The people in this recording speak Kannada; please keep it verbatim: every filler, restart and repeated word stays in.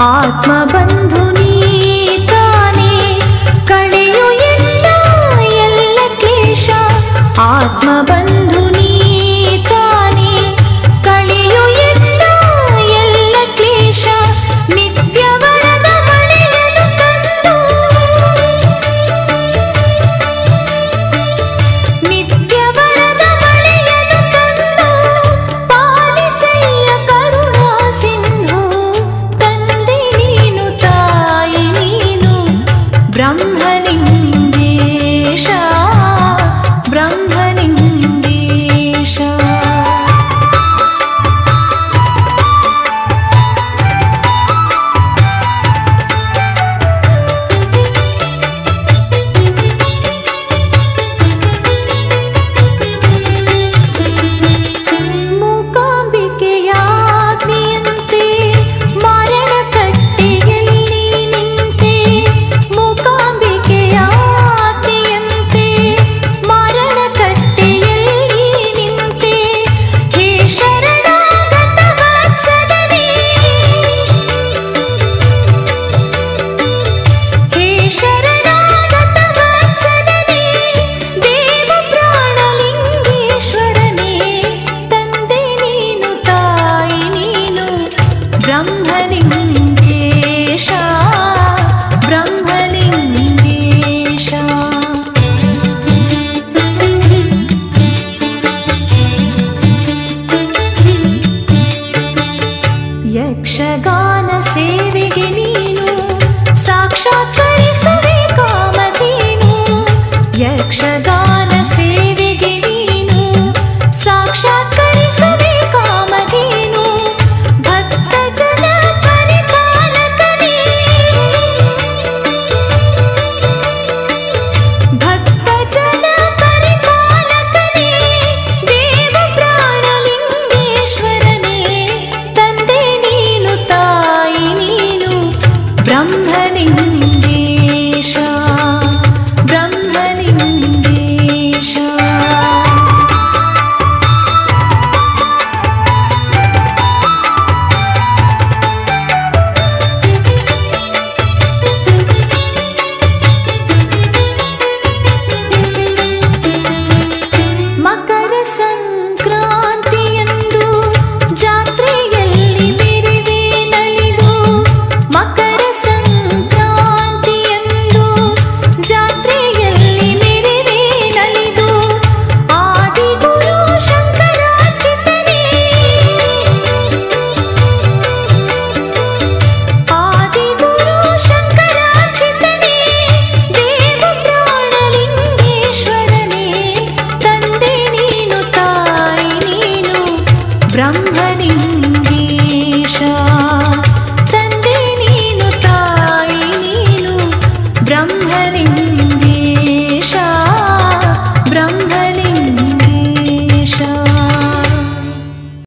ಆತ್ಮಬಂಧು ನೀ ತಾನೇ ಕಳೆಯು ಎಲ್ಲ ಎಲ್ಲ ಕ್ಲೇಶ ಆತ್ಮಬಂಧು ನೀ ತಾನೇ ಕಳೆಯು ಎಲ್ಲ ಎಲ್ಲ ಕ್ಲೇಶ ನಿತ್ಯ ವರದ ಮಳೆಯನ್ನು ತಂದು ನಿತ್ಯ ವರದ ಮಳೆಯನ್ನು ತಂದು ಪಾಲಿಸಯ್ಯ ಕರುಣಾ ಸಿಂಧು ತಂದೆ ನೀನು ತಾಯಿ ನೀನು ಬ್ರಹ್ಮಲಿಂಗೇಶ ಬ್ರಹ್ಮಲಿಂಗೇಶ ಮೂಕಾಂಬಿಕೆಯಾಜ್ಞೆಯಂತೆ ಮರಣಕಟ್ಟೆಯಲ್ಲಿ ನಿಂತೆ ಮೂಕಾಂಬಿಕೆಯಾಜ್ಞೆಯಂತೆ ಮರಣಕಟ್ಟೆಯಲ್ಲಿ ನಿಂತೆ ಹೇ ಶರಣಾಗತ ವತ್ಸಲನೇ ಹೇ ಶರಣಾಗತ ವತ್ಸಲನೇ ದೇವ ಪ್ರಾಣಲಿಂಗೇಶ್ವರನೇ ತಂದೆ ನೀನು ತಾಯಿ ನೀನು ಬ್ರಹ್ಮಲಿಂಗೇಶ ಬ್ರಹ್ಮಲಿಂಗೇಶ ಯಕ್ಷಗಾನ ಸೇವೆಗೆ ನೀನು ಸಾಕ್ಷಾತ್ಕರಿಸುವೆ ಕಾಮಧೇನು ಯಕ್ಷಗಾನ ಸೇವೆಗೆ ನೀನು ಸಾಕ್ಷಾತ್ಕರಿಸುವೆ ಕಾಮಧೇನು ಭಕ್ತ ಜನ ಪರಿಪಾಲಕನೇ ಭಕ್ತ ಜನ ಪರಿಪಾಲಕನೇ ದೇವ ಪ್ರಾಣಲಿಂಗೇಶ್ವರನೇ ತಂದೆ ನೀನು ತಾಯಿ ನೀನು ಬ್ರಹ್ಮಲಿಂಗೇಶ ಬ್ರಹ್ಮಲಿಂಗೇಶ ಮಕರ ಸಂಕ್ರಾಂತಿಯಂದು ಜಾತ್ರೆಯಲ್ಲಿ ಮೆರೆವೆ ನಲಿದು ಮಕರ ಸಂಕ್ರಾಂತಿಯಂದು ಜಾತ್ರೆಯಲ್ಲಿ ಮೆರೆವೆ ನಲಿದು ಆದಿಗುರು ಶಂಕರಾರ್ಚಿತನೇ ಆದಿಗುರು ಶಂಕರಾರ್ಚಿತನೇ ದೇವ ಪ್ರಾಣಲಿಂಗೇಶ್ವರನೇ ತಂದೆ ನೀನು ತಾಯಿ ನೀನು ಬ್ರಹ್ಮಲಿಂಗೇಶ